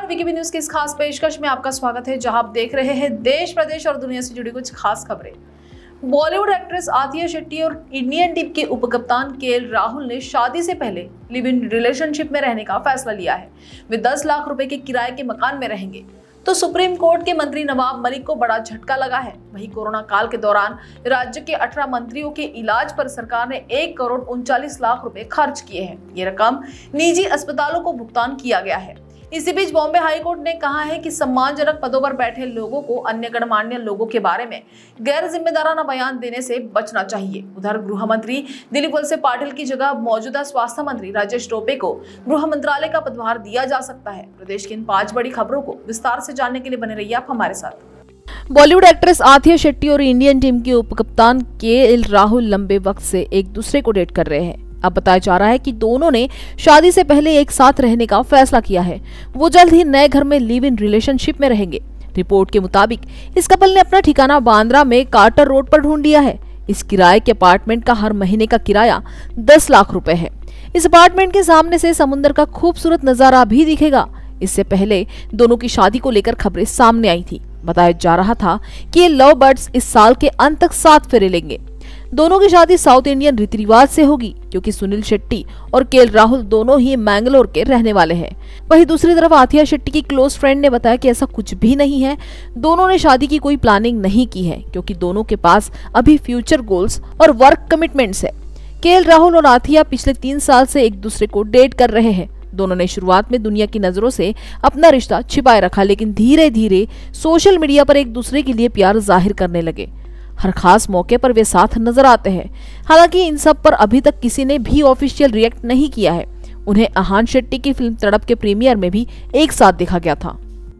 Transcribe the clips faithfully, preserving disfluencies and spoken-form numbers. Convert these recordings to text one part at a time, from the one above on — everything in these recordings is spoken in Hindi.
नमस्कार, वीकेबी न्यूज की इस खास पेशकश में आपका स्वागत है, जहां आप देख रहे हैं देश प्रदेश और दुनिया से जुड़ी कुछ खास खबरें। बॉलीवुड एक्ट्रेस आथिया शेट्टी और इंडियन टीम के उपकप्तान केएल राहुल ने शादी से पहले लिव इन रिलेशनशिप में रहने का फैसला लिया है। वे दस लाख रुपए के किराए के मकान में रहेंगे। तो सुप्रीम कोर्ट के मंत्री नवाब मलिक को बड़ा झटका लगा है। वहीं कोरोना काल के दौरान राज्य के अठारह मंत्रियों के इलाज पर सरकार ने एक करोड़ उनचालीस लाख रुपए खर्च किए हैं। ये रकम निजी अस्पतालों को भुगतान किया गया है। इसी बीच बॉम्बे हाईकोर्ट ने कहा है कि सम्मानजनक पदों पर बैठे लोगों को अन्य गणमान्य लोगों के बारे में गैर जिम्मेदाराना बयान देने से बचना चाहिए। उधर गृह मंत्री दिलीप वलसे पाटिल की जगह मौजूदा स्वास्थ्य मंत्री राजेश टोपे को गृह मंत्रालय का पदभार दिया जा सकता है। प्रदेश की इन पांच बड़ी खबरों को विस्तार से जानने के लिए बने रहिए आप हमारे साथ। बॉलीवुड एक्ट्रेस आथिया शेट्टी और इंडियन टीम के उपकप्तान केएल राहुल लंबे वक्त से एक दूसरे को डेट कर रहे हैं। अब बताया जा रहा है कि दोनों ने शादी से पहले एक साथ रहने का फैसला किया है। वो जल्द ही नए घर में लिव इन रिलेशनशिप में रहेंगे। रिपोर्ट के मुताबिक इस कपल ने अपना ठिकाना बांद्रा में कार्टर रोड पर ढूंढ लिया है। इस किराए के अपार्टमेंट का हर महीने का किराया दस लाख रुपए है। इस अपार्टमेंट के सामने से समुद्र का खूबसूरत नजारा भी दिखेगा। इससे पहले दोनों की शादी को लेकर खबरें सामने आई थी। बताया जा रहा था कि ये लव बर्ड्स इस साल के अंत तक साथ फेरे लेंगे। दोनों की शादी साउथ इंडियन रीति रिवाज से होगी, क्योंकि सुनील शेट्टी और केएल राहुल दोनों ही मैंगलोर के रहने वाले हैं। वहीं दूसरी तरफ आथिया शेट्टी की क्लोज फ्रेंड ने बताया कि ऐसा कुछ भी नहीं है। दोनों ने शादी की कोई प्लानिंग नहीं की है, क्योंकि दोनों के पास अभी फ्यूचर गोल्स और वर्क कमिटमेंट्स है। केएल राहुल और आथिया पिछले तीन साल से एक दूसरे को डेट कर रहे हैं। दोनों ने शुरुआत में दुनिया की नजरों से अपना रिश्ता छिपाए रखा, लेकिन धीरे धीरे सोशल मीडिया पर एक दूसरे के लिए प्यार जाहिर करने लगे। हर खास मौके पर वे साथ नजर आते हैं। हालांकि इन सब पर अभी तक किसी ने भी ऑफिशियल रिएक्ट नहीं किया है। उन्हें आहान शेट्टी की फिल्म तड़प के प्रीमियर में भी एक साथ देखा गया था।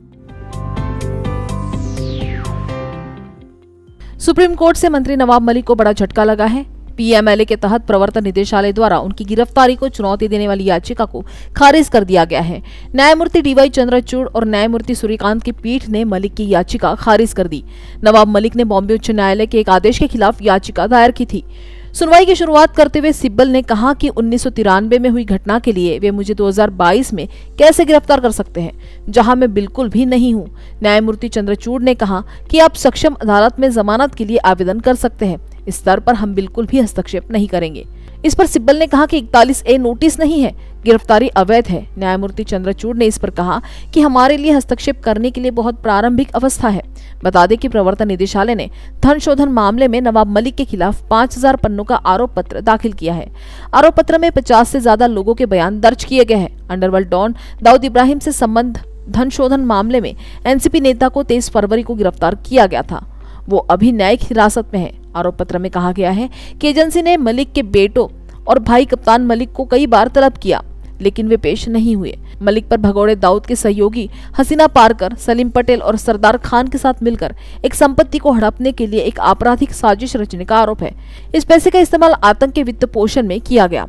सुप्रीम कोर्ट से मंत्री नवाब मलिक को बड़ा झटका लगा है। पीएमएलए के तहत प्रवर्तन निदेशालय द्वारा उनकी गिरफ्तारी को चुनौती देने वाली याचिका को खारिज कर दिया गया है। न्यायमूर्ति डीवाई चंद्रचूड़ और न्यायमूर्ति सूर्यकांत की पीठ ने मलिक की याचिका खारिज कर दी। नवाब मलिक ने बॉम्बे उच्च न्यायालय के एक आदेश के खिलाफ याचिका दायर की थी। सुनवाई की शुरुआत करते हुए सिब्बल ने कहा कि उन्नीस सौ तिरानवे में हुई घटना के लिए वे मुझे दो हज़ार बाईस में कैसे गिरफ्तार कर सकते हैं, जहां मैं बिल्कुल भी नहीं हूं। न्यायमूर्ति चंद्रचूड़ ने कहा कि आप सक्षम अदालत में जमानत के लिए आवेदन कर सकते हैं। इस स्तर पर हम बिल्कुल भी हस्तक्षेप नहीं करेंगे। इस पर सिब्बल ने कहा कि इकतालीस ए नोटिस नहीं है, गिरफ्तारी अवैध है। न्यायमूर्ति चंद्रचूड़ ने इस पर कहा कि हमारे लिए हस्तक्षेप करने के लिए बहुत प्रारंभिक अवस्था है। बता दें कि प्रवर्तन निदेशालय ने धन शोधन मामले में नवाब मलिक के खिलाफ पाँच हज़ार पन्नों का आरोप पत्र दाखिल किया है। आरोप पत्र में पचास से ज्यादा लोगों के बयान दर्ज किए गए हैं। अंडरवर्ल्ड डॉन दाऊद इब्राहिम से संबंध धन शोधन मामले में एनसीपी नेता को तेईस फरवरी को गिरफ्तार किया गया था। वो अभी न्यायिक हिरासत में है। आरोप पत्र में कहा गया है कि एजेंसी ने मलिक के बेटों और भाई कप्तान मलिक को कई बार तलब किया, लेकिन वे पेश नहीं हुए। मलिक पर भगोड़े दाऊद के सहयोगी हसीना पारकर, सलीम पटेल और सरदार खान के साथ मिलकर एक संपत्ति को हड़पने के लिए एक आपराधिक साजिश रचने का आरोप है। इस पैसे का इस्तेमाल आतंक के वित्त पोषण में किया गया।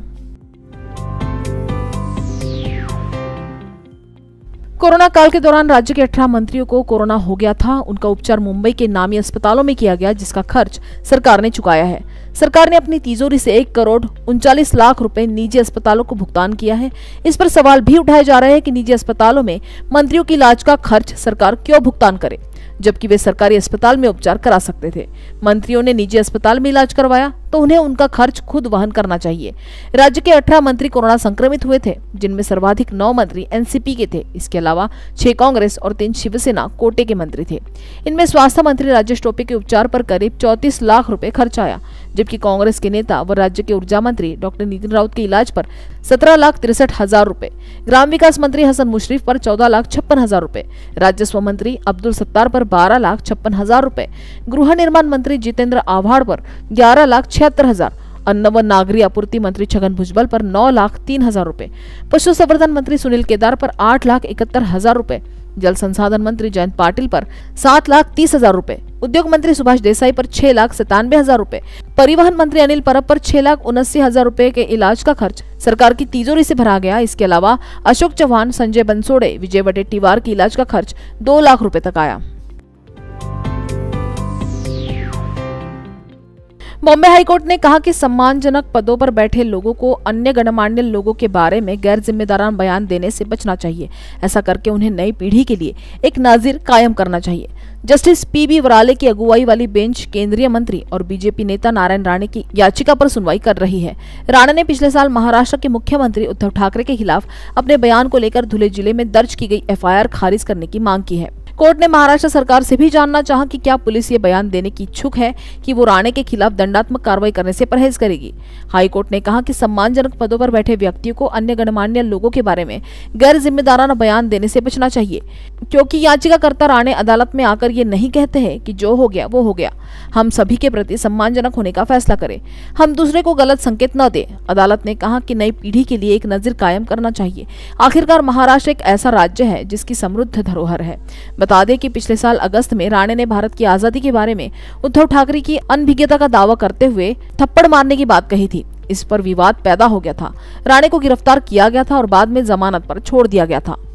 कोरोना काल के दौरान राज्य के अठारह मंत्रियों को कोरोना हो गया था। उनका उपचार मुंबई के नामी अस्पतालों में किया गया, जिसका खर्च सरकार ने चुकाया है। सरकार ने अपनी तिजोरी से एक करोड़ उनचालीस लाख रुपए निजी अस्पतालों को भुगतान किया है। इस पर सवाल भी उठाए जा रहे हैं कि निजी अस्पतालों में मंत्रियों की इलाज का खर्च सरकार क्यों भुगतान करे, जबकि वे सरकारी अस्पताल में उपचार करा सकते थे। मंत्रियों ने निजी अस्पताल में इलाज करवाया तो उन्हें उनका खर्च खुद वहन करना चाहिए। राज्य के अठारह मंत्री कोरोना संक्रमित हुए थे, जिनमें सर्वाधिक नौ मंत्री एनसीपी के थे। इसके अलावा छह कांग्रेस और तीन शिवसेना कोटे के मंत्री थे। इनमें स्वास्थ्य मंत्री राजेश टोपे के उपचार पर करीब चौंतीस लाख रुपए खर्च आया, जबकि कांग्रेस के नेता व राज्य के ऊर्जा मंत्री डॉक्टर नितिन राउत के इलाज पर सत्रह लाख तिरसठ हजार रुपए, ग्राम विकास मंत्री हसन मुशरीफ पर चौदह लाख छप्पन हजार रुपए, राजस्व मंत्री अब्दुल सत्तार पर बारह लाख छप्पन हजार रुपए, गृह निर्माण मंत्री जितेंद्र आव्हाड पर ग्यारह लाख छिहत्तर हजार, अन्न व नागरिक आपूर्ति मंत्री छगन भुजबल पर नौ लाख तीन हजार रुपए, पशु संवर्धन मंत्री सुनील केदार पर आठ लाख इकहत्तर हजार रुपए, जल संसाधन मंत्री जयंत पाटिल पर सात लाख तीस हजार रुपए, उद्योग मंत्री सुभाष देसाई पर छह लाख सतानवे हजार रुपए, परिवहन मंत्री अनिल परब पर छह लाख उनासी हजार रुपए के इलाज का खर्च सरकार की तिजोरी से भरा गया। इसके अलावा अशोक चौहान, संजय बंसोड़े, विजय वडेट्टीवार की इलाज का खर्च दो लाख रुपए तक आया। बॉम्बे हाईकोर्ट ने कहा कि सम्मानजनक पदों पर बैठे लोगों को अन्य गणमान्य लोगों के बारे में गैर जिम्मेदाराना बयान देने से बचना चाहिए। ऐसा करके उन्हें नई पीढ़ी के लिए एक नाजिर कायम करना चाहिए। जस्टिस पी बी वराले की अगुवाई वाली बेंच केंद्रीय मंत्री और बीजेपी नेता नारायण राणे की याचिका पर सुनवाई कर रही है। राणे ने पिछले साल महाराष्ट्र के मुख्यमंत्री उद्धव ठाकरे के खिलाफ अपने बयान को लेकर धुले जिले में दर्ज की गई एफ आई आर खारिज करने की मांग की है। कोर्ट ने महाराष्ट्र सरकार से भी जानना चाहा कि क्या पुलिस ये बयान देने की इच्छुक है कि वो राणे के खिलाफ दंडात्मक कार्रवाई करने से परहेज करेगी। हाई कोर्ट ने कहा कि सम्मानजनक पदों पर बैठे व्यक्तियों को अन्य गणमान्य लोगों के बारे में गैर जिम्मेदाराना बयान देने से बचना चाहिए, क्योंकि याचिकाकर्ता राणे अदालत में आकर ये नहीं कहते हैं कि जो हो गया वो हो गया, हम सभी के प्रति सम्मानजनक होने का फैसला करें, हम दूसरे को गलत संकेत न दें। अदालत ने कहा कि नई पीढ़ी के लिए एक नजीर कायम करना चाहिए। आखिरकार महाराष्ट्र एक ऐसा राज्य है जिसकी समृद्ध धरोहर है। बता दें कि पिछले साल अगस्त में राणे ने भारत की आजादी के बारे में उद्धव ठाकरे की अनभिज्ञता का दावा करते हुए थप्पड़ मारने की बात कही थी। इस पर विवाद पैदा हो गया था। राणे को गिरफ्तार किया गया था और बाद में जमानत पर छोड़ दिया गया था।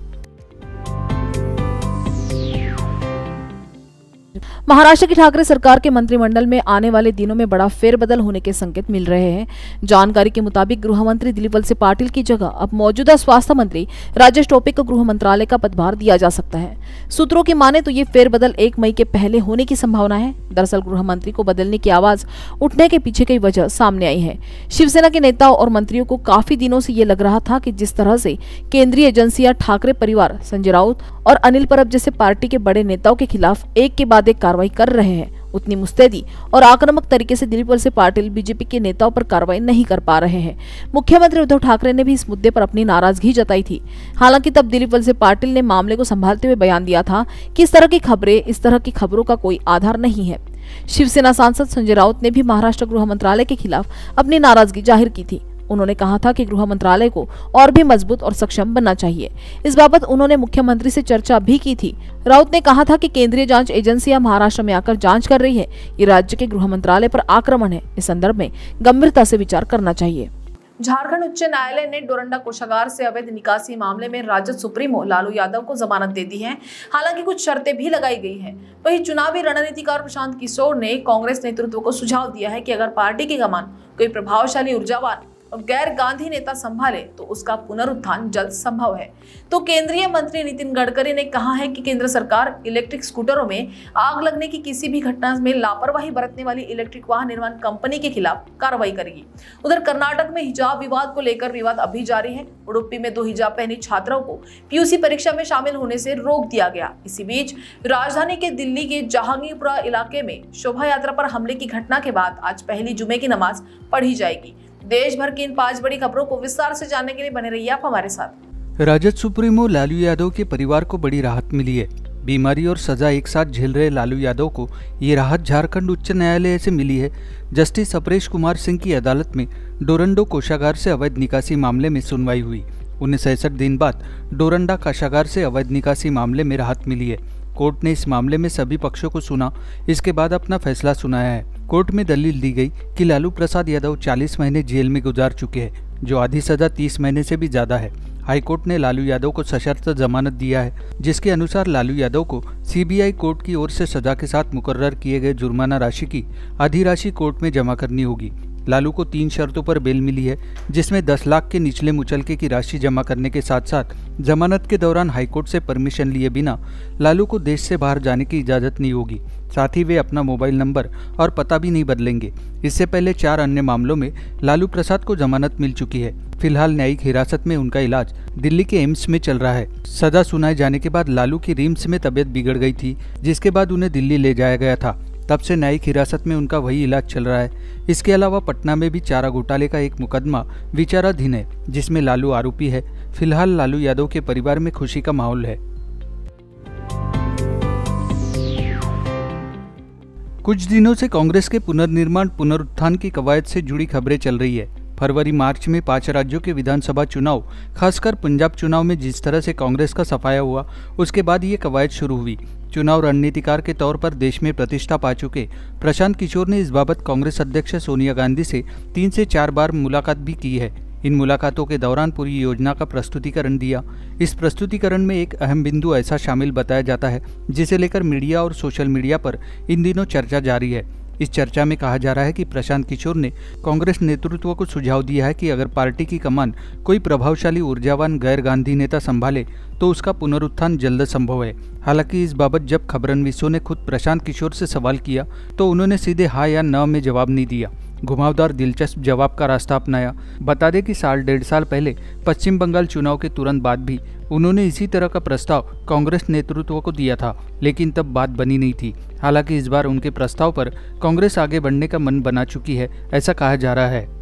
महाराष्ट्र की ठाकरे सरकार के मंत्रिमंडल में आने वाले दिनों में बड़ा फेरबदल होने के संकेत मिल रहे हैं। जानकारी के मुताबिक गृह मंत्री दिलीप वलसे पाटिल की जगह अब मौजूदा स्वास्थ्य मंत्री राजेश टोपे को गृह मंत्रालय का पदभार दिया जा सकता है। सूत्रों की माने तो ये फेरबदल एक मई के पहले होने की संभावना है। दरअसल गृह मंत्री को बदलने की आवाज उठने के पीछे कई वजह सामने आई है। शिवसेना के नेताओं और मंत्रियों को काफी दिनों से ये लग रहा था कि जिस तरह से केंद्रीय एजेंसियां ठाकरे परिवार, संजय राउत और अनिल परब जैसे पार्टी के बड़े नेताओं के खिलाफ एक के बाद एक कार्रवाई कर रहे हैं, उतनी मुस्तैदी और आक्रामक तरीके से दिलीप वलसे पाटिल बीजेपी के नेताओं पर कार्रवाई नहीं कर पा रहे हैं। मुख्यमंत्री उद्धव ठाकरे ने भी इस मुद्दे पर अपनी नाराजगी जताई थी। हालांकि तब दिलीप वलसे पाटिल ने मामले को संभालते हुए बयान दिया था कि इस तरह की खबरें इस तरह की खबरों का कोई आधार नहीं है। शिवसेना सांसद संजय राउत ने भी महाराष्ट्र गृह मंत्रालय के खिलाफ अपनी नाराजगी जाहिर की थी। उन्होंने कहा था कि गृह मंत्रालय को और भी मजबूत और सक्षम बनना चाहिए। इस बाबत उन्होंने मुख्यमंत्री से चर्चा भी की थी। राउत ने कहा था कि केंद्रीय जांच एजेंसियां महाराष्ट्र में आकर जांच कर रही है, ये राज्य के गृह मंत्रालय पर आक्रमण है। इस संदर्भ में गंभीरता से विचार करना चाहिए। झारखंड उच्च न्यायालय ने डोरंडा कोषागार से अवैध निकासी मामले में राजद सुप्रीमो लालू यादव को जमानत दे दी है। हालांकि कुछ शर्तें भी लगाई गई हैं। वहीं चुनावी रणनीतिकार प्रशांत किशोर ने कांग्रेस नेतृत्व को सुझाव दिया है कि अगर पार्टी की कमान कोई प्रभावशाली ऊर्जावान और गैर गांधी नेता संभाले तो उसका पुनरुत्थान जल्द संभव है। तो केंद्रीय मंत्री नितिन गडकरी ने कहा है कि केंद्र सरकार इलेक्ट्रिक स्कूटरों में आग लगने की किसी भी घटना में लापरवाही बरतने वाली इलेक्ट्रिक वाहन निर्माण कंपनी के खिलाफ कार्रवाई करेगी। उधर कर्नाटक में हिजाब विवाद को लेकर विवाद अभी जारी है। उडुपी में दो हिजाब पहनी छात्राओं को पीयूसी परीक्षा में शामिल होने से रोक दिया गया। इसी बीच राजधानी के दिल्ली के जहांगीरपुरा इलाके में शोभा यात्रा पर हमले की घटना के बाद आज पहली जुमे की नमाज पढ़ी जाएगी। देश भर की इन पांच बड़ी खबरों को विस्तार से जानने के लिए बने रहिए आप हमारे साथ। राजद सुप्रीमो लालू यादव के परिवार को बड़ी राहत मिली है। बीमारी और सजा एक साथ झेल रहे लालू यादव को ये राहत झारखंड उच्च न्यायालय से मिली है। जस्टिस अपरेश कुमार सिंह की अदालत में डोरंडो कोषागार से अवैध निकासी मामले में सुनवाई हुई। उन्नीस सौ सड़सठ दिन बाद डोरंडा कोषागार से अवैध निकासी मामले में राहत मिली है। कोर्ट ने इस मामले में सभी पक्षों को सुना, इसके बाद अपना फैसला सुनाया है। कोर्ट में दलील दी गई कि लालू प्रसाद यादव चालीस महीने जेल में गुजार चुके हैं, जो आधी सजा तीस महीने से भी ज्यादा है। हाईकोर्ट ने लालू यादव को सशर्त जमानत दिया है, जिसके अनुसार लालू यादव को सीबीआई कोर्ट की ओर से सजा के साथ मुकर्रर किए गए जुर्माना राशि की आधी राशि कोर्ट में जमा करनी होगी। लालू को तीन शर्तों पर बेल मिली है, जिसमें दस लाख के निचले मुचलके की राशि जमा करने के साथ साथ जमानत के दौरान हाईकोर्ट से परमिशन लिए बिना लालू को देश से बाहर जाने की इजाज़त नहीं होगी। साथ ही वे अपना मोबाइल नंबर और पता भी नहीं बदलेंगे। इससे पहले चार अन्य मामलों में लालू प्रसाद को जमानत मिल चुकी है। फिलहाल न्यायिक हिरासत में उनका इलाज दिल्ली के एम्स में चल रहा है। सजा सुनाए जाने के बाद लालू की रिम्स में तबीयत बिगड़ गई थी, जिसके बाद उन्हें दिल्ली ले जाया गया था। तब से न्यायिक हिरासत में उनका वही इलाज चल रहा है। इसके अलावा पटना में भी चारा घोटाले का एक मुकदमा विचाराधीन है, जिसमें लालू आरोपी है। फिलहाल लालू यादव के परिवार में खुशी का माहौल है। कुछ दिनों से कांग्रेस के पुनर्निर्माण पुनरुत्थान की कवायद से जुड़ी खबरें चल रही है। फरवरी मार्च में पांच राज्यों के विधानसभा चुनाव, खासकर पंजाब चुनाव में जिस तरह से कांग्रेस का सफाया हुआ, उसके बाद ये कवायद शुरू हुई। चुनाव रणनीतिकार के तौर पर देश में प्रतिष्ठा पा चुके प्रशांत किशोर ने इस बाबत कांग्रेस अध्यक्ष सोनिया गांधी से तीन से चार बार मुलाकात भी की है। इन मुलाकातों के दौरान पूरी योजना का प्रस्तुतिकरण दिया। इस प्रस्तुतिकरण में एक अहम बिंदु ऐसा शामिल बताया जाता है जिसे लेकर मीडिया और सोशल मीडिया पर इन दिनों चर्चा जारी है। इस चर्चा में कहा जा रहा है कि प्रशांत किशोर ने कांग्रेस नेतृत्व को सुझाव दिया है कि अगर पार्टी की कमान कोई प्रभावशाली ऊर्जावान गैर गांधी नेता संभाले तो उसका पुनरुत्थान जल्द संभव है। हालांकि इस बाबत जब खबरनवीसों ने खुद प्रशांत किशोर से सवाल किया तो उन्होंने सीधे हाँ या न में जवाब नहीं दिया, घुमावदार दिलचस्प जवाब का रास्ता अपनाया। बता दें कि साल डेढ़ साल पहले पश्चिम बंगाल चुनाव के तुरंत बाद भी उन्होंने इसी तरह का प्रस्ताव कांग्रेस नेतृत्व को दिया था, लेकिन तब बात बनी नहीं थी। हालांकि इस बार उनके प्रस्ताव पर कांग्रेस आगे बढ़ने का मन बना चुकी है, ऐसा कहा जा रहा है।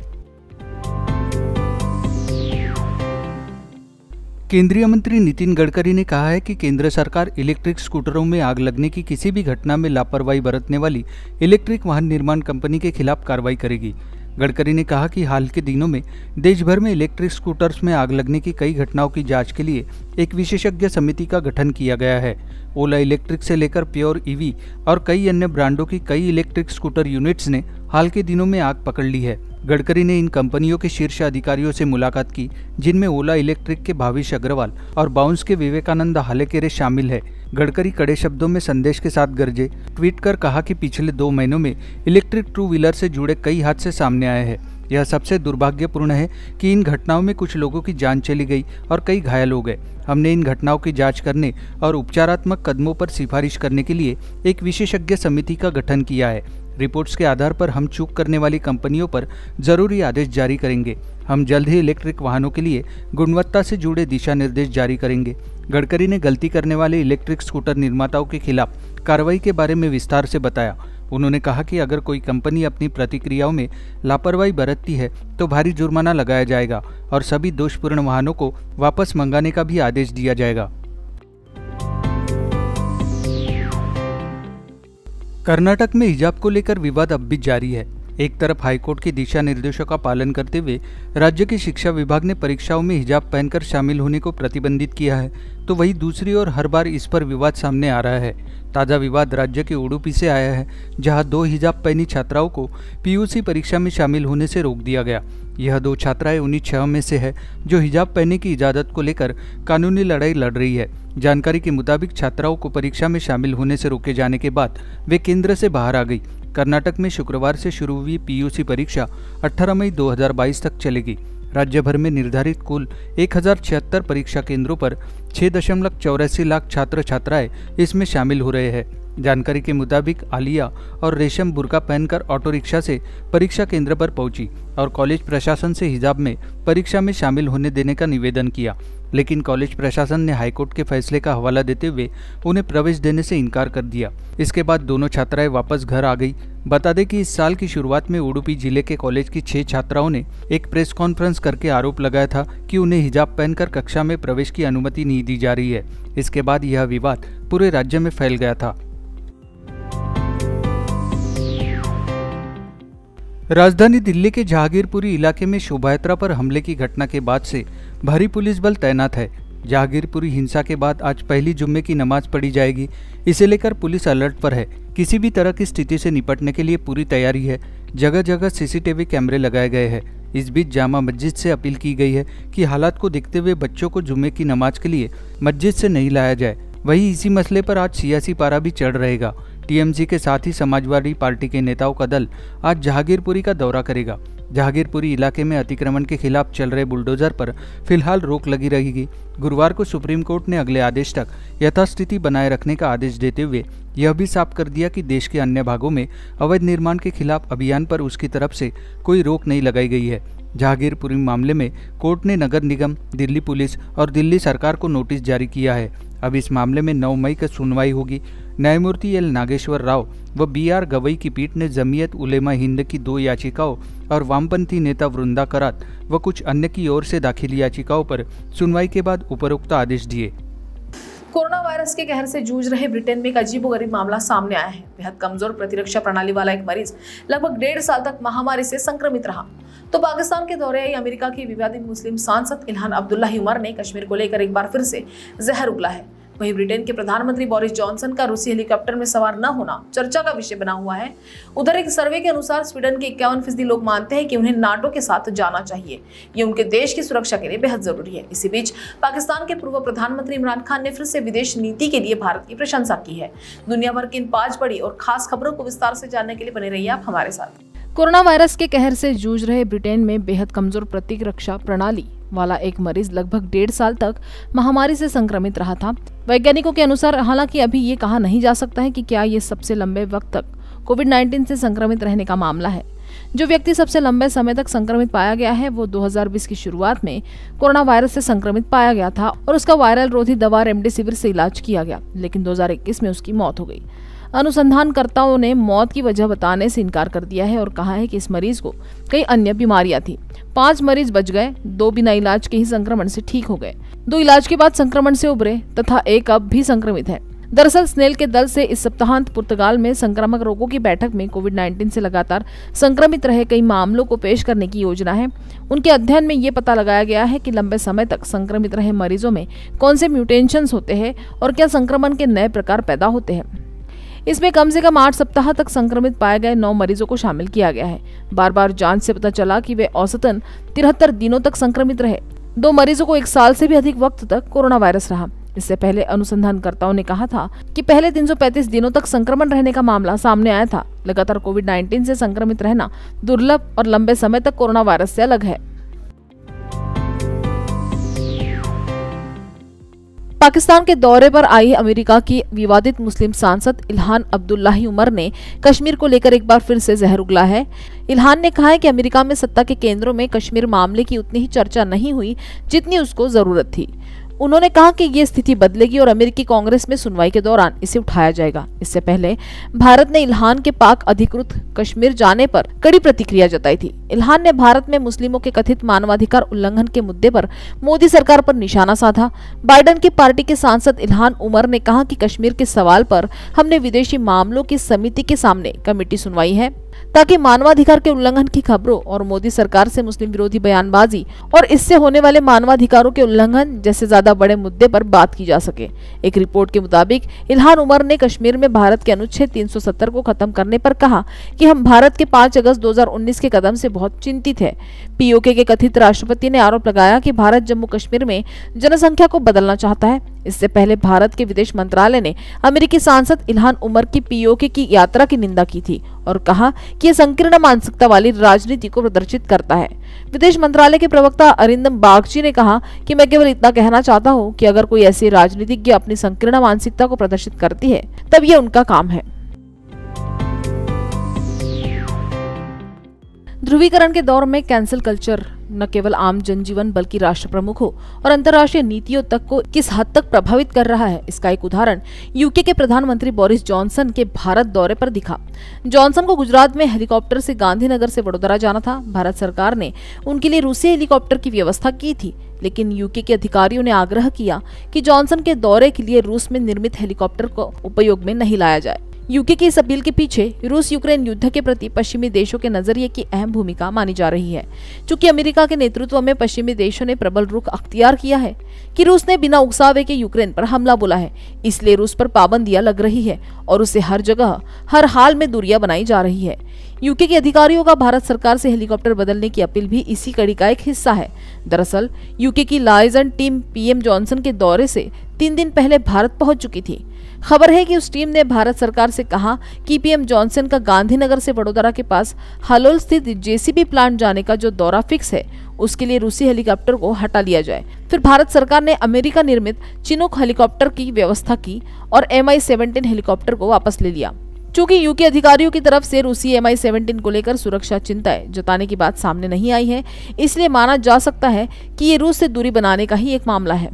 केंद्रीय मंत्री नितिन गडकरी ने कहा है कि केंद्र सरकार इलेक्ट्रिक स्कूटरों में आग लगने की किसी भी घटना में लापरवाही बरतने वाली इलेक्ट्रिक वाहन निर्माण कंपनी के खिलाफ कार्रवाई करेगी। गडकरी ने कहा कि हाल के दिनों में देश भर में इलेक्ट्रिक स्कूटर्स में आग लगने की कई घटनाओं की जांच के लिए एक विशेषज्ञ समिति का गठन किया गया है। ओला इलेक्ट्रिक से लेकर प्योर ईवी और कई अन्य ब्रांडों की कई इलेक्ट्रिक स्कूटर यूनिट्स ने हाल के दिनों में आग पकड़ ली है। गडकरी ने इन कंपनियों के शीर्ष अधिकारियों से मुलाकात की, जिनमें ओला इलेक्ट्रिक के भाविश अग्रवाल और बाउंस के विवेकानंद हालेकेरे शामिल है। गडकरी कड़े शब्दों में संदेश के साथ गरजे, ट्वीट कर कहा कि पिछले दो महीनों में इलेक्ट्रिक टू व्हीलर से जुड़े कई हादसे सामने आए हैं। यह सबसे दुर्भाग्यपूर्ण है कि इन घटनाओं में कुछ लोगों की जान चली गई और कई घायल हो गए। हमने इन घटनाओं की जांच करने और उपचारात्मक कदमों पर सिफारिश करने के लिए एक विशेषज्ञ समिति का गठन किया है। रिपोर्ट्स के आधार पर हम चूक करने वाली कंपनियों पर जरूरी आदेश जारी करेंगे। हम जल्द ही इलेक्ट्रिक वाहनों के लिए गुणवत्ता से जुड़े दिशा निर्देश जारी करेंगे। गडकरी ने गलती करने वाले इलेक्ट्रिक स्कूटर निर्माताओं के खिलाफ कार्रवाई के बारे में विस्तार से बताया। उन्होंने कहा कि अगर कोई कंपनी अपनी प्रतिक्रियाओं में लापरवाही बरतती है तो भारी जुर्माना लगाया जाएगा और सभी दोषपूर्ण वाहनों को वापस मंगाने का भी आदेश दिया जाएगा। कर्नाटक में हिजाब को लेकर विवाद अब भी जारी है। एक तरफ हाईकोर्ट के दिशा निर्देशों का पालन करते हुए राज्य के शिक्षा विभाग ने परीक्षाओं में हिजाब पहनकर शामिल होने को प्रतिबंधित किया है, तो वहीं दूसरी ओर हर बार इस पर विवाद सामने आ रहा है। ताज़ा विवाद राज्य के उडुपी से आया है, जहां दो हिजाब पहनी छात्राओं को पीयूसी परीक्षा में शामिल होने से रोक दिया गया। यह दो छात्राएं उन्हीं छह में से है जो हिजाब पहनने की इजाज़त को लेकर कानूनी लड़ाई लड़ रही है। जानकारी के मुताबिक छात्राओं को परीक्षा में शामिल होने से रोके जाने के बाद वे केंद्र से बाहर आ गई। कर्नाटक में शुक्रवार से शुरू हुई पीयूसी परीक्षा अठारह मई दो हज़ार बाईस तक चलेगी। राज्य भर में निर्धारित कुल एक हजार छिहत्तर परीक्षा केंद्रों पर छह दशमलव चौरासी लाख छात्र छात्राएं इसमें शामिल हो रहे हैं। जानकारी के मुताबिक आलिया और रेशम बुर्का पहनकर ऑटो रिक्शा से परीक्षा केंद्र पर पहुंची और कॉलेज प्रशासन से हिजाब में परीक्षा में शामिल होने देने का निवेदन किया, लेकिन कॉलेज प्रशासन ने हाईकोर्ट के फैसले का हवाला देते हुए उन्हें प्रवेश देने से इनकार कर दिया। इसके बाद दोनों छात्राएं वापस घर आ गई। बता दें कि इस साल की शुरुआत में उडुपी जिले के कॉलेज की छह छात्राओं ने एक प्रेस कॉन्फ्रेंस करके आरोप लगाया था कि उन्हें हिजाब पहनकर कक्षा में प्रवेश की अनुमति नहीं दी जा रही है। इसके बाद यह विवाद पूरे राज्य में फैल गया था। राजधानी दिल्ली के जहांगीरपुरी इलाके में शोभायात्रा पर हमले की घटना के बाद से भारी पुलिस बल तैनात है। जहांगीरपुरी हिंसा के बाद आज पहली जुम्मे की नमाज पढ़ी जाएगी, इसे लेकर पुलिस अलर्ट पर है। किसी भी तरह की स्थिति से निपटने के लिए पूरी तैयारी है। जगह जगह सीसीटीवी कैमरे लगाए गए हैं। इस बीच जामा मस्जिद से अपील की गई है कि हालात को देखते हुए बच्चों को जुम्मे की नमाज के लिए मस्जिद से नहीं लाया जाए। वहीं इसी मसले पर आज सियासी पारा भी चढ़ रहेगा। टीएमसी के साथ ही समाजवादी पार्टी के नेताओं का दल आज जहांगीरपुरी का दौरा करेगा। जहांगीरपुरी इलाके में अतिक्रमण के खिलाफ चल रहे बुलडोजर पर फिलहाल रोक लगी रहेगी। गुरुवार को सुप्रीम कोर्ट ने अगले आदेश तक यथास्थिति बनाए रखने का आदेश देते हुए यह भी साफ कर दिया कि देश के अन्य भागों में अवैध निर्माण के खिलाफ अभियान पर उसकी तरफ से कोई रोक नहीं लगाई गई है। जहांगीरपुरी मामले में कोर्ट ने नगर निगम, दिल्ली पुलिस और दिल्ली सरकार को नोटिस जारी किया है। अब इस मामले में नौ मई को सुनवाई होगी। न्यायमूर्ति एल नागेश्वर राव व बी आर गवई की पीठ ने जमीयत उलेमा हिंद की दो याचिकाओं और वामपंथी नेता वृंदा करात व कुछ अन्य की ओर से दाखिल याचिकाओं पर सुनवाई के बाद उपरोक्त आदेश दिए। कोरोना वायरस के कहर से जूझ रहे ब्रिटेन में एक अजीबोगरीब मामला सामने आया है। बेहद कमजोर प्रतिरक्षा प्रणाली वाला एक मरीज लगभग डेढ़ साल तक महामारी से संक्रमित रहा। तो पाकिस्तान के दौरे आई अमेरिका की विवादित मुस्लिम सांसद इल्हान अब्दुल्ला उमर ने कश्मीर को लेकर एक बार फिर से जहर उगला है। वहीं ब्रिटेन के प्रधानमंत्री बोरिस जॉनसन का रूसी हेलीकॉप्टर में सवार न होना चर्चा का विषय बना हुआ है। उधर एक सर्वे के अनुसार स्वीडन के इक्यावन फीसदी लोग मानते हैं कि उन्हें नाटो के साथ जाना चाहिए। ये उनके देश की सुरक्षा के लिए बेहद जरूरी है। इसी बीच पाकिस्तान के पूर्व प्रधानमंत्री इमरान खान ने फिर से विदेश नीति के लिए भारत की प्रशंसा की है। दुनिया भर की इन पांच बड़ी और खास खबरों को विस्तार से जानने के लिए बने रहिए आप हमारे साथ। कोरोना वायरस के कहर से जूझ रहे ब्रिटेन में बेहद कमजोर प्रतिरक्षा प्रणाली वाला एक मरीज लगभग डेढ़ साल तक महामारी से संक्रमित रहा था। वैज्ञानिकों के अनुसार हालांकि अभी ये कहा नहीं जा सकता है कि क्या ये सबसे लंबे वक्त तक कोविड नाइन्टीन से संक्रमित रहने का मामला है। जो व्यक्ति सबसे लंबे समय तक संक्रमित पाया गया है वो दो हज़ार बीस की शुरुआत में कोरोना वायरस से संक्रमित पाया गया था और उसका वायरल रोधी दवा रेमडेसिविर से इलाज किया गया, लेकिन दो हज़ार इक्कीस में उसकी मौत हो गई। अनुसंधानकर्ताओं ने मौत की वजह बताने से इनकार कर दिया है और कहा है कि इस मरीज को कई अन्य बीमारियां थी। पांच मरीज बच गए, दो बिना इलाज के ही संक्रमण से ठीक हो गए, दो इलाज के बाद संक्रमण से उबरे तथा एक अब भी संक्रमित है। दरअसल स्नेल के दल से इस सप्ताहांत पुर्तगाल में संक्रामक रोगों की बैठक में कोविड नाइन्टीन से लगातार संक्रमित रहे कई मामलों को पेश करने की योजना है। उनके अध्ययन में ये पता लगाया गया है कि लंबे समय तक संक्रमित रहे मरीजों में कौन से म्यूटेशंस होते हैं और क्या संक्रमण के नए प्रकार पैदा होते हैं। इसमें कम से कम आठ सप्ताह तक संक्रमित पाए गए नौ मरीजों को शामिल किया गया है। बार बार जांच से पता चला कि वे औसतन तिहत्तर दिनों तक संक्रमित रहे। दो मरीजों को एक साल से भी अधिक वक्त तक कोरोना वायरस रहा। इससे पहले अनुसंधानकर्ताओं ने कहा था कि पहले तीन सौ पैंतीस दिनों तक संक्रमण रहने का मामला सामने आया था। लगातार कोविड नाइन्टीन से संक्रमित रहना दुर्लभ और लंबे समय तक कोरोना वायरस से अलग है। पाकिस्तान के दौरे पर आई अमेरिका की विवादित मुस्लिम सांसद इल्हान अब्दुल्लाही उमर ने कश्मीर को लेकर एक बार फिर से जहर उगला है। इल्हान ने कहा है कि अमेरिका में सत्ता के केंद्रों में कश्मीर मामले की उतनी ही चर्चा नहीं हुई जितनी उसको जरूरत थी। उन्होंने कहा कि ये स्थिति बदलेगी और अमेरिकी कांग्रेस में सुनवाई के दौरान इसे उठाया जाएगा। इससे पहले भारत ने इल्हान के पाक अधिकृत कश्मीर जाने पर कड़ी प्रतिक्रिया जताई थी। इल्हान ने भारत में मुस्लिमों के कथित मानवाधिकार उल्लंघन के मुद्दे पर मोदी सरकार पर निशाना साधा। बाइडेन की पार्टी के सांसद इल्हान उमर ने कहा कि कश्मीर के सवाल पर हमने विदेशी मामलों की समिति के सामने कमेटी सुनवाई है ताकि मानवाधिकार के उल्लंघन की खबरों और मोदी सरकार से मुस्लिम विरोधी बयानबाजी और इससे होने वाले मानवाधिकारों के उल्लंघन जैसे ज्यादा बड़े मुद्दे पर बात की जा सके। एक रिपोर्ट के मुताबिक इल्हान उमर ने कश्मीर में भारत के अनुच्छेद तीन सौ सत्तर को खत्म करने पर कहा कि हम भारत के पाँच अगस्त दो हज़ार उन्नीस के कदम से बहुत चिंतित है। पीओके के कथित राष्ट्रपति ने आरोप लगाया कि भारत जम्मू कश्मीर में जनसंख्या को बदलना चाहता है। इससे पहले भारत के विदेश मंत्रालय ने अमेरिकी सांसद इल्हान उमर की पीओके की यात्रा की निंदा की थी और कहा कि यह संकीर्ण मानसिकता वाली राजनीति को प्रदर्शित करता है। विदेश मंत्रालय के प्रवक्ता अरिंदम बागची ने कहा कि मैं केवल इतना कहना चाहता हूं कि अगर कोई ऐसी राजनीतिज्ञ अपनी संकीर्ण मानसिकता को प्रदर्शित करती है तब यह उनका काम है। ध्रुवीकरण के दौर में कैंसिल कल्चर न केवल आम जनजीवन बल्कि राष्ट्र प्रमुखों और अंतर्राष्ट्रीय नीतियों तक को किस हद तक प्रभावित कर रहा है, इसका एक उदाहरण यूके के प्रधानमंत्री बोरिस जॉनसन के भारत दौरे पर दिखा। जॉनसन को गुजरात में हेलीकॉप्टर से गांधीनगर से वडोदरा जाना था। भारत सरकार ने उनके लिए रूसी हेलीकॉप्टर की व्यवस्था की थी, लेकिन यूके के अधिकारियों ने आग्रह किया कि जॉनसन के दौरे के लिए रूस में निर्मित हेलीकॉप्टर को उपयोग में नहीं लाया जाए। यूके की इस अपील के पीछे रूस यूक्रेन युद्ध के प्रति पश्चिमी देशों के नजरिए की अहम भूमिका मानी जा रही है। चूंकि अमेरिका के नेतृत्व में पश्चिमी देशों ने प्रबल रुख अख्तियार किया है कि रूस ने बिना उकसावे के यूक्रेन पर हमला बोला है, इसलिए रूस पर पाबंदियां लग रही है और उसे हर जगह हर हाल में दूरियां बनाई जा रही है। यूके के अधिकारियों का भारत सरकार से हेलीकॉप्टर बदलने की अपील भी इसी कड़ी का एक हिस्सा है। दरअसल यूके की लाइजन टीम पीएम जॉनसन के दौरे से तीन दिन पहले भारत पहुंच चुकी थी। खबर है कि उस टीम ने भारत सरकार से कहा कि पीएम जॉनसन का गांधीनगर से वडोदरा के पास हालोल स्थित जेसीबी प्लांट जाने का जो दौरा फिक्स है उसके लिए रूसी हेलीकॉप्टर को हटा लिया जाए। फिर भारत सरकार ने अमेरिका निर्मित चिनूक हेलीकॉप्टर की व्यवस्था की और एम आई सेवनटीन हेलीकॉप्टर को वापस ले लिया। चूंकि यूके अधिकारियों की तरफ से रूसी एम आई सेवनटीन को लेकर सुरक्षा चिंताएं जताने की बात सामने नहीं आई है, इसलिए माना जा सकता है कि ये रूस से दूरी बनाने का ही एक मामला है।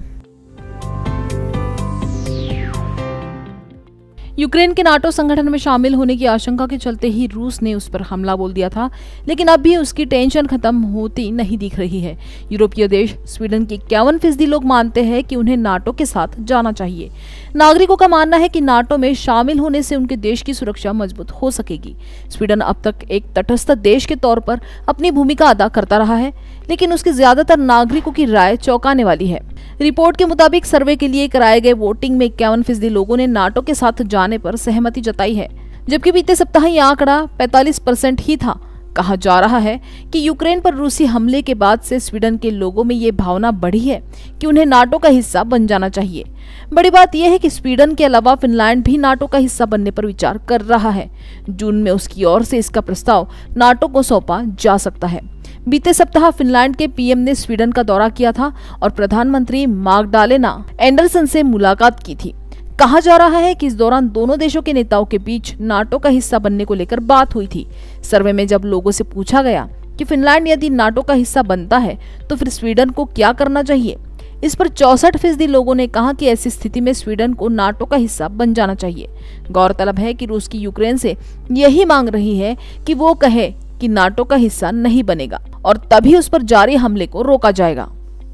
यूक्रेन के नाटो संगठन में शामिल होने की आशंका के चलते ही रूस ने उस पर हमला बोल दिया था, लेकिन अब भी उसकी टेंशन खत्म होती नहीं दिख रही है। यूरोपीय देश स्वीडन के इक्यावन फीसदी लोग मानते हैं कि उन्हें नाटो के साथ जाना चाहिए। नागरिकों का मानना है कि नाटो में शामिल होने से उनके देश की सुरक्षा मजबूत हो सकेगी। स्वीडन अब तक एक तटस्थ देश के तौर पर अपनी भूमिका अदा करता रहा है, लेकिन उसके ज्यादातर नागरिकों की राय चौंकाने वाली है। रिपोर्ट के मुताबिक सर्वे के लिए कराए गए वोटिंग में इक्यावन फीसदी लोगों ने नाटो के साथ जाने पर सहमति जताई है, जबकि बीते सप्ताह यह आंकड़ा पैंतालीस परसेंट ही था। कहा जा रहा है कि यूक्रेन पर रूसी हमले के बाद से स्वीडन के लोगों में ये भावना बढ़ी है कि उन्हें नाटो का हिस्सा बन जाना चाहिए। बड़ी बात यह है कि स्वीडन के अलावा फिनलैंड भी नाटो का हिस्सा बनने पर विचार कर रहा है। जून में उसकी ओर से इसका प्रस्ताव नाटो को सौंपा जा सकता है। बीते सप्ताह फिनलैंड के पीएम ने स्वीडन का दौरा किया था और प्रधानमंत्री माग्डालेना एंडरसन से मुलाकात की थी। कहा जा रहा है कि इस दौरान दोनों देशों के नेताओं के बीच नाटो का हिस्सा बनने को लेकर बात हुई थी। सर्वे में जब लोगों से पूछा गया कि फिनलैंड यदि नाटो का हिस्सा बनता है तो फिर स्वीडन को क्या करना चाहिए, इस पर चौसठ फीसदी लोगों ने कहा कि ऐसी स्थिति में स्वीडन को नाटो का हिस्सा बन जाना चाहिए। गौरतलब है कि रूस की यूक्रेन से यही मांग रही है कि वो कहे कि नाटो का हिस्सा नहीं बनेगा और तभी उस पर जारी हमले को रोका जाएगा।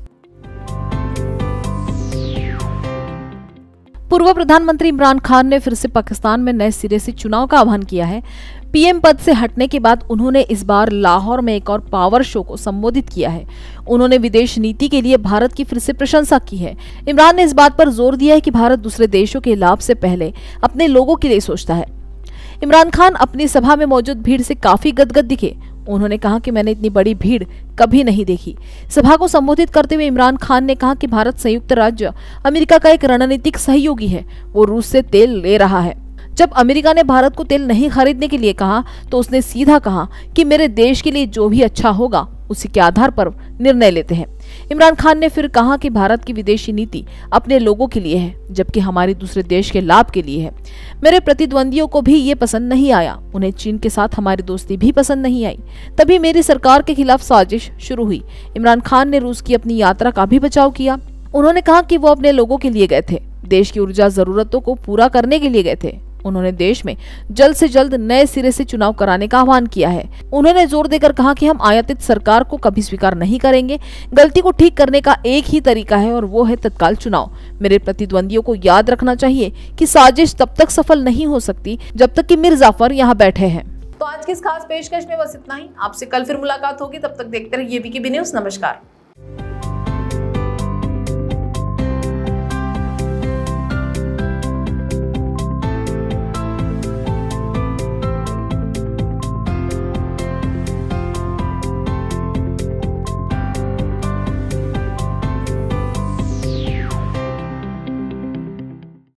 पूर्व प्रधानमंत्री इमरान खान ने फिर से पाकिस्तान में नए सिरे से चुनाव का आह्वान किया है। पीएम पद से हटने के बाद उन्होंने इस बार लाहौर में एक और पावर शो को संबोधित किया है। उन्होंने विदेश नीति के लिए भारत की फिर से प्रशंसा की है। इमरान ने इस बात पर जोर दिया है कि भारत दूसरे देशों के लाभ से पहले अपने लोगों के लिए सोचता है। इमरान खान अपनी सभा में मौजूद भीड़ से काफी गदगद दिखे। उन्होंने कहा कि मैंने इतनी बड़ी भीड़ कभी नहीं देखी। सभा को संबोधित करते हुए इमरान खान ने कहा कि भारत संयुक्त राज्य अमेरिका का एक रणनीतिक सहयोगी है, वो रूस से तेल ले रहा है। जब अमेरिका ने भारत को तेल नहीं खरीदने के लिए कहा तो उसने सीधा कहा कि मेरे देश के लिए जो भी अच्छा होगा उसी के आधार पर निर्णय लेते हैं। इमरान खान ने फिर कहा कि भारत की विदेशी नीति अपने लोगों के लिए है, जबकि हमारी दूसरे देश के लाभ के लिए है। मेरे प्रतिद्वंदियों को भी ये पसंद नहीं आया, उन्हें चीन के साथ हमारी दोस्ती भी पसंद नहीं आई, तभी मेरी सरकार के खिलाफ साजिश शुरू हुई। इमरान खान ने रूस की अपनी यात्रा का भी बचाव किया। उन्होंने कहा कि वो अपने लोगों के लिए गए थे, देश की ऊर्जा जरूरतों को पूरा करने के लिए गए थे। उन्होंने देश में जल्द से जल्द नए सिरे से चुनाव कराने का आह्वान किया है। उन्होंने जोर देकर कहा कि हम आयातित सरकार को कभी स्वीकार नहीं करेंगे। गलती को ठीक करने का एक ही तरीका है और वो है तत्काल चुनाव। मेरे प्रतिद्वंदियों को याद रखना चाहिए कि साजिश तब तक सफल नहीं हो सकती जब तक कि मीर जाफर यहाँ बैठे हैं। तो आज की इस खास पेशकश में बस इतना ही। आपसे कल फिर मुलाकात होगी, तब तक देखते रहिए वीके बी न्यूज़। नमस्कार।